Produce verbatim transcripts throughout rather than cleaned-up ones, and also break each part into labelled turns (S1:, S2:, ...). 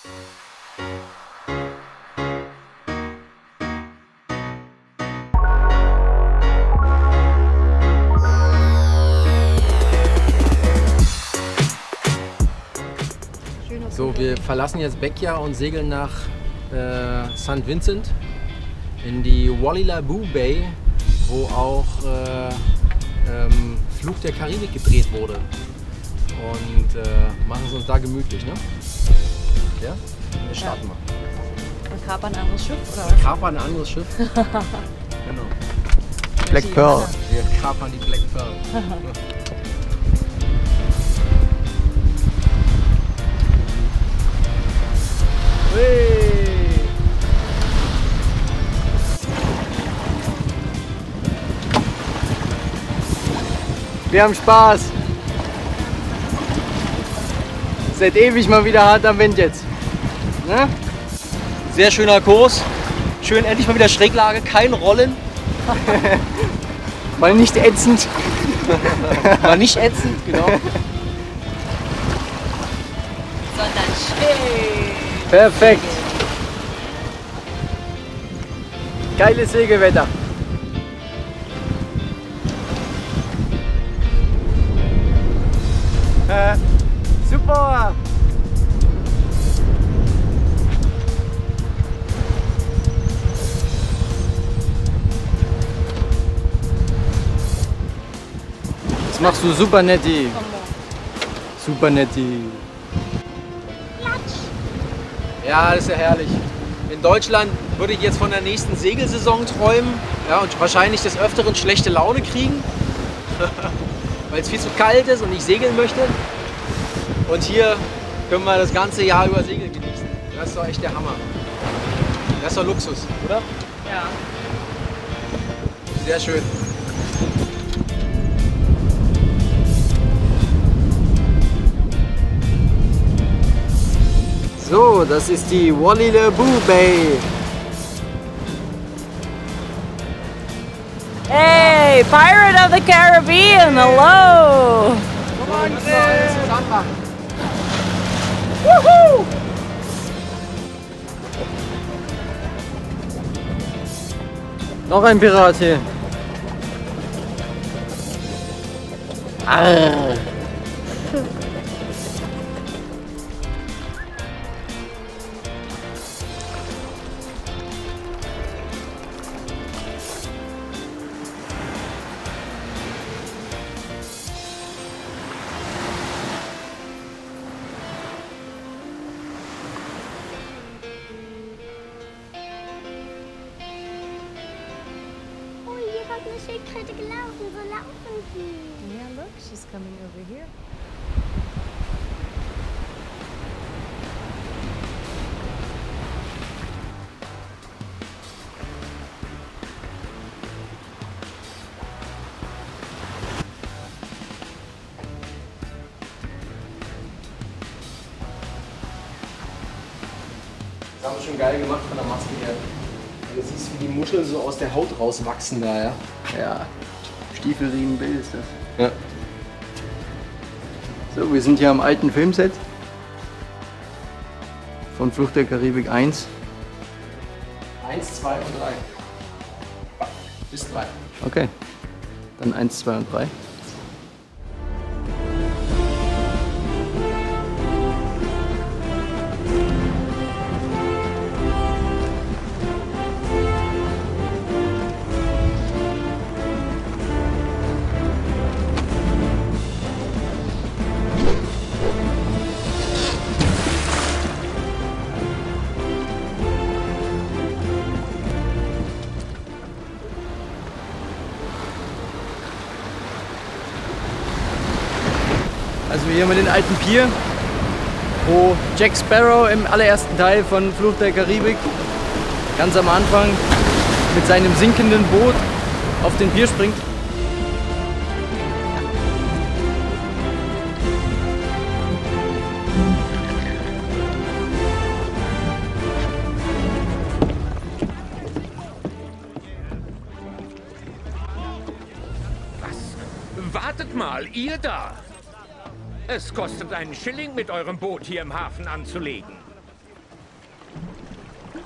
S1: So, wir verlassen jetzt Bekia und segeln nach äh, Sankt Vincent in die Walilabu Bay, wo auch äh, ähm, Fluch der Karibik gedreht wurde. Und äh, machen es uns da gemütlich, ne? Ja? Wir starten mal.
S2: Wir kapern ein anderes Schiff, oder was?
S1: Wir kapern ein anderes Schiff. Genau.
S3: Black Pearl.
S1: Wir kapern die Black Pearl.
S3: Wir haben Spaß. Seit ewig mal wieder hart am Wind jetzt. Ne?
S4: Sehr schöner Kurs. Schön endlich mal wieder Schräglage, kein Rollen.
S3: Mal nicht ätzend.
S4: Mal nicht ätzend, genau.
S2: Sondern schön.
S3: Perfekt. Geiles Segelwetter. Äh, super. Das machst du super, Netti. Super, Netti.
S1: Ja, das ist ja herrlich. In Deutschland würde ich jetzt von der nächsten Segelsaison träumen, ja, und wahrscheinlich des Öfteren schlechte Laune kriegen, weil es viel zu kalt ist und ich segeln möchte. Und hier können wir das ganze Jahr über Segeln genießen. Das ist doch echt der Hammer. Das ist doch Luxus, oder?
S2: Ja.
S1: Sehr schön.
S3: So, das ist die Walilabu Bay.
S2: Hey, Pirate of the Caribbean, hello! Woohoo!
S3: Noch ein Pirat hier. Arr.
S5: Schildkröte gelaufen, so laufen die.
S2: Yeah, look, she's coming over here.
S1: Das haben wir schon geil gemacht von der Maske her. Du siehst, wie die Muscheln so aus der Haut rauswachsen da, ja?
S3: Ja, Stiefelriemenbild ist das.
S1: Ja.
S3: So, wir sind hier am alten Filmset von Fluch der Karibik eins.
S1: Eins, zwei und drei. Bis drei.
S3: Okay, dann eins, zwei und drei. Also hier haben wir den alten Pier, wo Jack Sparrow im allerersten Teil von Fluch der Karibik ganz am Anfang mit seinem sinkenden Boot auf den Pier springt.
S6: Wartet mal, ihr da! Es kostet einen Schilling, mit eurem Boot hier im Hafen anzulegen.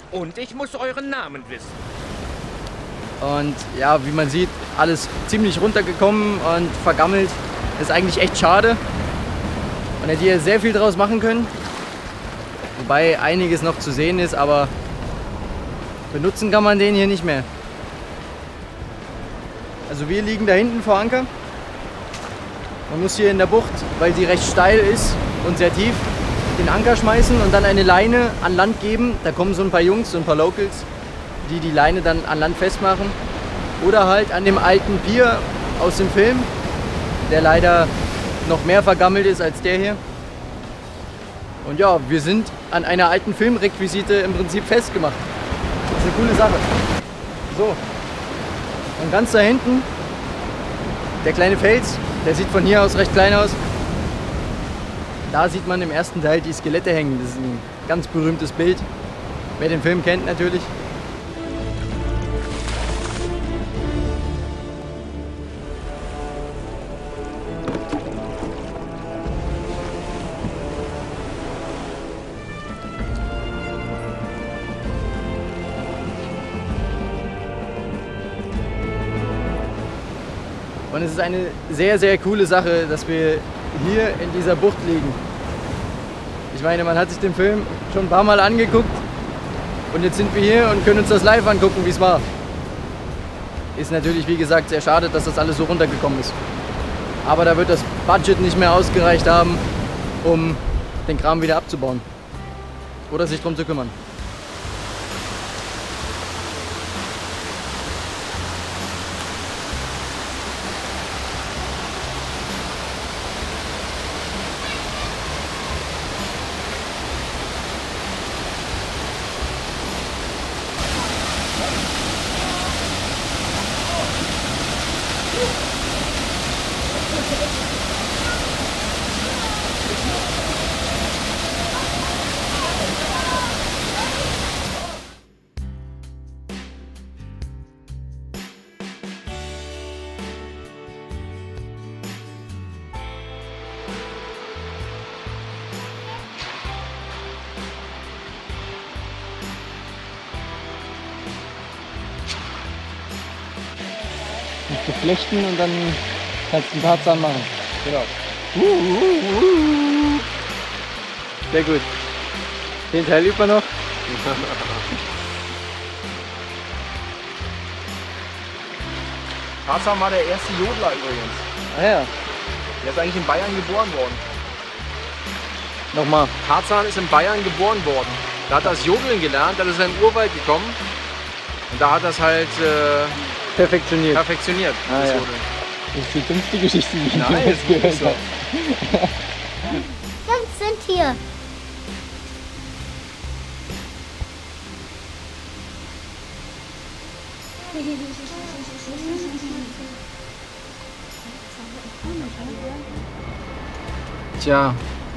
S6: Und ich muss euren Namen wissen.
S3: Und ja, wie man sieht, alles ziemlich runtergekommen und vergammelt. Ist eigentlich echt schade. Man hätte hier sehr viel draus machen können. Wobei einiges noch zu sehen ist, aber benutzen kann man den hier nicht mehr. Also wir liegen da hinten vor Anker. Man muss hier in der Bucht, weil sie recht steil ist und sehr tief, den Anker schmeißen und dann eine Leine an Land geben. Da kommen so ein paar Jungs, so ein paar Locals, die die Leine dann an Land festmachen. Oder halt an dem alten Pier aus dem Film, der leider noch mehr vergammelt ist als der hier. Und ja, wir sind an einer alten Filmrequisite im Prinzip festgemacht. Das ist eine coole Sache. So, und ganz da hinten, der kleine Fels, der sieht von hier aus recht klein aus. Da sieht man im ersten Teil die Skelette hängen. Das ist ein ganz berühmtes Bild. Wer den Film kennt natürlich. Und es ist eine sehr, sehr coole Sache, dass wir hier in dieser Bucht liegen. Ich meine, man hat sich den Film schon ein paar Mal angeguckt und jetzt sind wir hier und können uns das live angucken, wie es war. Ist natürlich, wie gesagt, sehr schade, dass das alles so runtergekommen ist. Aber da wird das Budget nicht mehr ausgereicht haben, um den Kram wieder abzubauen oder sich darum zu kümmern. Geflechten und dann kannst du einen Tarzan machen. Genau. Uh, uh, uh. Sehr gut. Den Teil übt man noch.
S1: Tarzan war der erste Jodler übrigens.
S3: Ah ja.
S1: Der ist eigentlich in Bayern geboren worden.
S3: Nochmal.
S1: Tarzan ist in Bayern geboren worden. Da hat er das Jodeln gelernt, dann ist er in den Urwald gekommen. Und da hat er es halt äh,
S3: Perfektioniert.
S1: perfektioniert.
S3: Ah,
S1: das
S3: ja.
S1: Jodeln.
S3: Das ist die dümmste Geschichte, die ich
S1: Nein,
S3: jemals
S1: ist
S3: gehört
S1: wirklich so.
S3: habe.
S5: Fünf sind hier.
S1: Tja,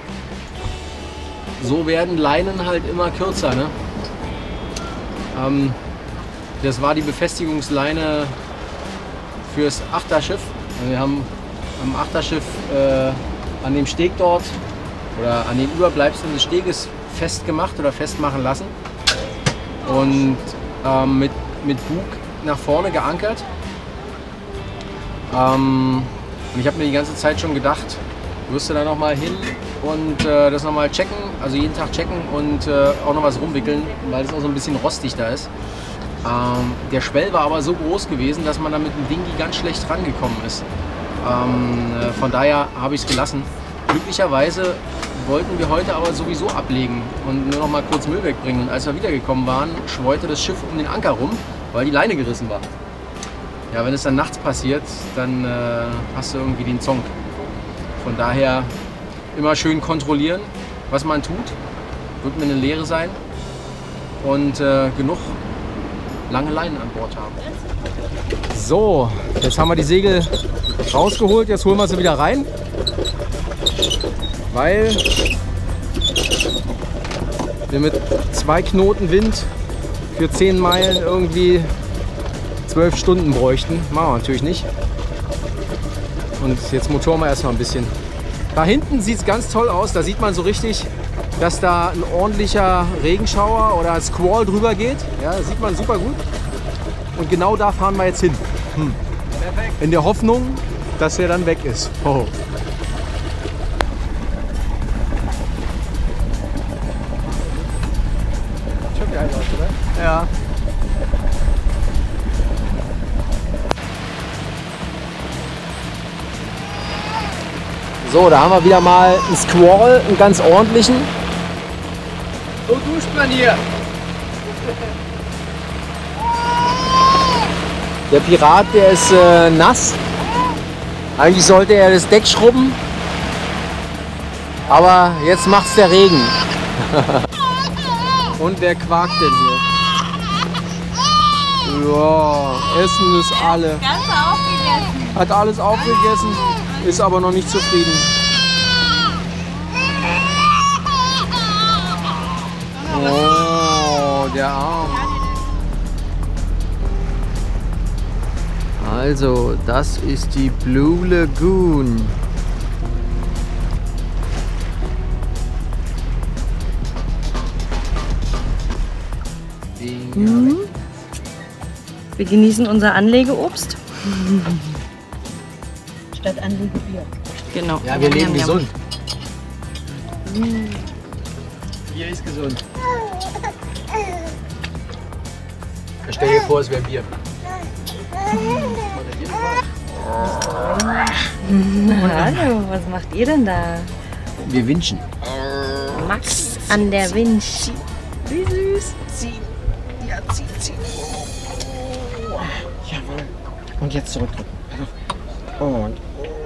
S1: so werden Leinen halt immer kürzer, ne? Ähm, das war die Befestigungsleine fürs Achterschiff. Wir haben am Achterschiff äh, an dem Steg dort oder an den Überbleibseln des Steges festgemacht oder festmachen lassen und ähm, mit, mit Bug nach vorne geankert. Ähm, und ich habe mir die ganze Zeit schon gedacht, wirst du da noch mal hin und äh, das noch mal checken, also jeden Tag checken und äh, auch noch was rumwickeln, weil es auch so ein bisschen rostig da ist. Ähm, der Schwell war aber so groß gewesen, dass man da mit dem Dinghy ganz schlecht rangekommen ist. Ähm, äh, von daher habe ich es gelassen. Glücklicherweise wollten wir heute aber sowieso ablegen und nur noch mal kurz Müll wegbringen. Und als wir wiedergekommen waren, schweute das Schiff um den Anker rum, weil die Leine gerissen war. Ja, wenn es dann nachts passiert, dann äh, hast du irgendwie den Zonk. Von daher immer schön kontrollieren, was man tut. Wird mir eine Lehre sein und äh, genug lange Leinen an Bord haben. So, jetzt haben wir die Segel rausgeholt, jetzt holen wir sie wieder rein, weil wir mit zwei Knoten Wind für zehn Meilen irgendwie zwölf Stunden bräuchten. Machen wir natürlich nicht. Und jetzt motoren wir erstmal ein bisschen. Da hinten sieht es ganz toll aus, da sieht man so richtig dass da ein ordentlicher Regenschauer oder Squall drüber geht. Ja, das sieht man super gut. Und genau da fahren wir jetzt hin. Hm. In der Hoffnung, dass er dann weg ist. Oh. Schon geil aus, oder? Ja. So, da haben wir wieder mal einen Squall, einen ganz ordentlichen.
S3: So duscht man hier.
S1: Der Pirat, der ist äh, nass. Eigentlich sollte er das Deck schrubben. Aber jetzt macht's der Regen. Und wer quakt denn hier? Ja, Essen ist alle.
S2: Ganz aufgegessen.
S1: Hat alles aufgegessen, ist aber noch nicht zufrieden. Oh, der Arm.
S3: Also, das ist die Blue Lagoon.
S2: Mhm. Wir genießen unser Anlegeobst. Statt Anlegebier. Genau.
S1: Ja, wir leben
S2: Ja,
S1: gesund. Bier ist gesund. Stell dir vor, es wäre Bier.
S2: Hallo, was macht ihr denn da?
S1: Wir winschen.
S2: Max an der Winch. Wie süß.
S1: Jawohl. Und jetzt zurückdrücken. Und.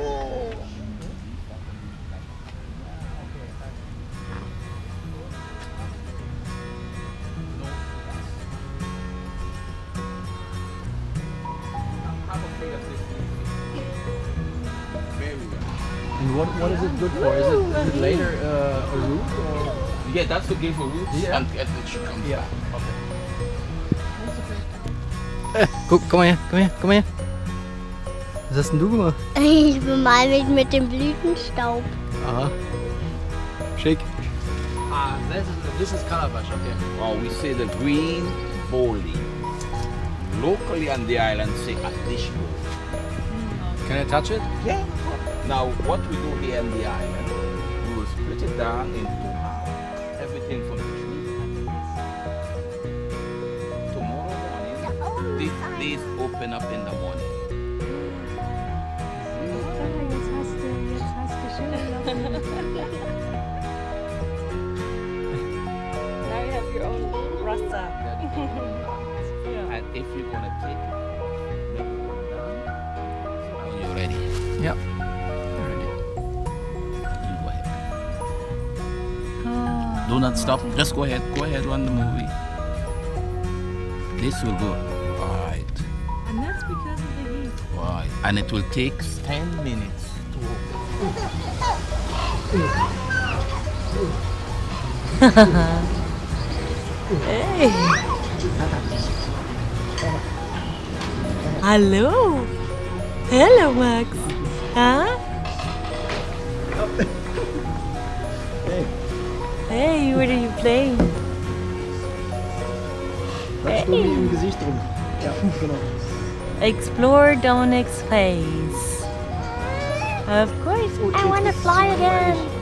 S1: And what, what is it good for? Is it, is it later uh, a root? Or?
S6: Yeah, that's okay for roots
S1: Yeah.
S6: and and it should come.
S1: Yeah.
S3: Äh, guck, komm mal her, komm her, komm mal her. Was hast denn du gemacht?
S5: Ich bemal mich mit dem Blütenstaub.
S3: Aha. Schick.
S1: Ah, this is, this is calabash, okay.
S6: Oh, we say the green bowling. Locally on the island say a dish bowl.
S1: Can I touch it?
S6: Yeah. Now, what we do here on the island, we will split it down into half. Everything from the tree. Tomorrow morning, this, these open up in the morning.
S2: Now you have your own rasta.
S6: And if you want to take it, make it come down. When you're ready,
S3: Ja.
S6: you go ahead. Do not stop. Just go ahead. Go ahead, run the movie. This will go right,
S2: And that's because of the heat.
S6: right, and it will take ten minutes to
S2: Hey. Hallo. Hello, Max. Huh? Hey, what are you playing?
S1: Bleib du mir im Gesicht rum. Ja, genau.
S2: Explore Dominic's face. Of course.
S5: I want to fly again.